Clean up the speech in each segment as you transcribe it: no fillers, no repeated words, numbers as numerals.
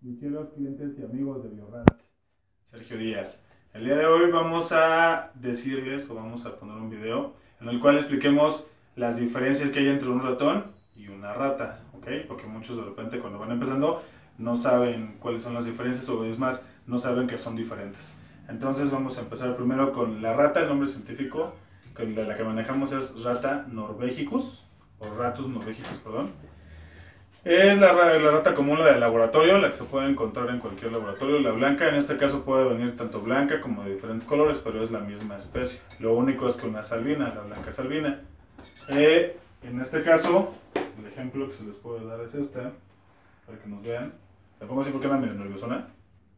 ficheros, clientes y amigos de Biorat. Sergio Díaz. El día de hoy vamos a decirles o vamos a poner un video en el cual expliquemos las diferencias que hay entre un ratón y una rata, ¿ok? Porque muchos de repente cuando van empezando no saben cuáles son las diferencias o es más, no saben que son diferentes. Entonces vamos a empezar primero con la rata. El nombre científico que la que manejamos es Rata norvegicus o Ratus norvegicus, perdón. Es la rata común, la de laboratorio, la que se puede encontrar en cualquier laboratorio. La blanca, en este caso, puede venir tanto blanca como de diferentes colores, pero es la misma especie. Lo único es que una es albina, la blanca es albina. En este caso, el ejemplo que se les puede dar es este, para que nos vean. La pongo así porque anda medio nerviosona.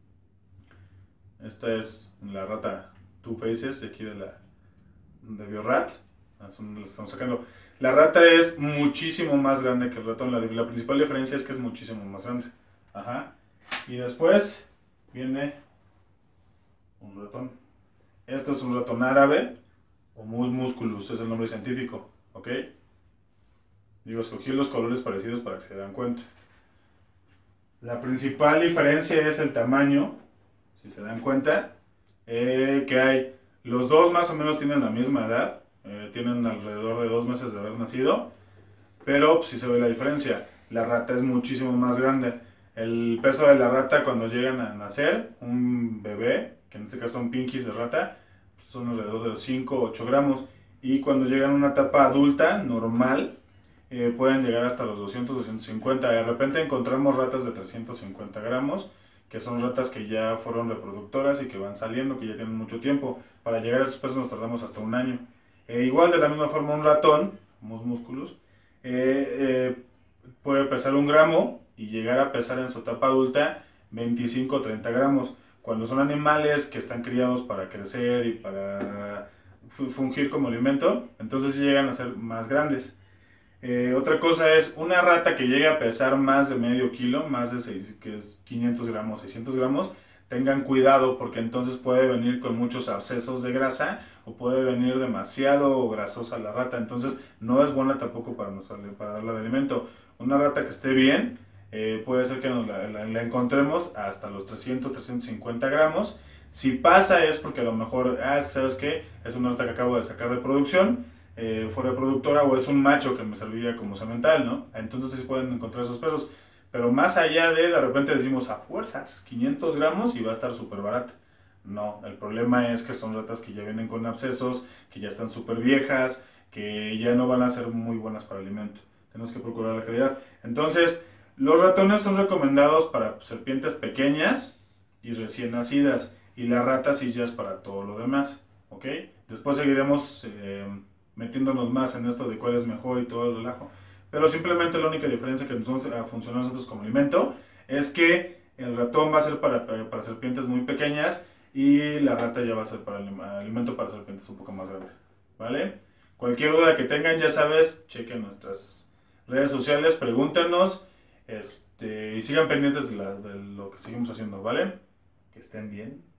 Esta es la rata Two Faces, de aquí de Biorat. La estamos sacando. La rata es muchísimo más grande que el ratón. La principal diferencia es que es muchísimo más grande. Ajá. Y después viene un ratón. Esto es un ratón árabe, o Mus musculus, es el nombre científico. ¿Ok? Digo, escogí los colores parecidos para que se den cuenta. La principal diferencia es el tamaño, si se dan cuenta, que hay. Los dos más o menos tienen la misma edad. Tienen alrededor de 2 meses de haber nacido, pero pues, sí se ve la diferencia. La rata es muchísimo más grande. El peso de la rata cuando llegan a nacer, un bebé, que en este caso son pinkies de rata, pues, son alrededor de los 5 o 8 gramos. Y cuando llegan a una etapa adulta, normal, pueden llegar hasta los 200-250. De repente encontramos ratas de 350 gramos, que son ratas que ya fueron reproductoras y que van saliendo, que ya tienen mucho tiempo. Para llegar a esos pesos nos tardamos hasta un año. Igual de la misma forma un ratón, Mus musculus, puede pesar 1 gramo y llegar a pesar en su etapa adulta 25 o 30 gramos. Cuando son animales que están criados para crecer y para fungir como alimento, entonces sí llegan a ser más grandes. Otra cosa es una rata que llegue a pesar más de medio kilo, más de 6, que es 500 gramos, 600 gramos, tengan cuidado porque entonces puede venir con muchos abscesos de grasa o puede venir demasiado grasosa la rata, entonces no es buena tampoco para darle de alimento. Una rata que esté bien, puede ser que la encontremos hasta los 300-350 gramos. Si pasa es porque a lo mejor, es que sabes qué, es una rata que acabo de sacar de producción, fue reproductora o es un macho que me servía como semental, ¿no? Entonces sí pueden encontrar esos pesos. Pero más allá de repente decimos a fuerzas 500 gramos y va a estar súper barata. No, el problema es que son ratas que ya vienen con abscesos, que ya están súper viejas, que ya no van a ser muy buenas para alimento. Tenemos que procurar la calidad. Entonces, los ratones son recomendados para serpientes pequeñas y recién nacidas. Y la rata sí ya es para todo lo demás. ¿Ok? Después seguiremos metiéndonos más en esto de cuál es mejor y todo el relajo. Pero simplemente la única diferencia que nos funciona a nosotros como alimento es que el ratón va a ser para serpientes muy pequeñas y la rata ya va a ser para alimento para serpientes un poco más grandes. ¿Vale? Cualquier duda que tengan, ya sabes, chequen nuestras redes sociales, pregúntenos y sigan pendientes de lo que seguimos haciendo, ¿vale? Que estén bien.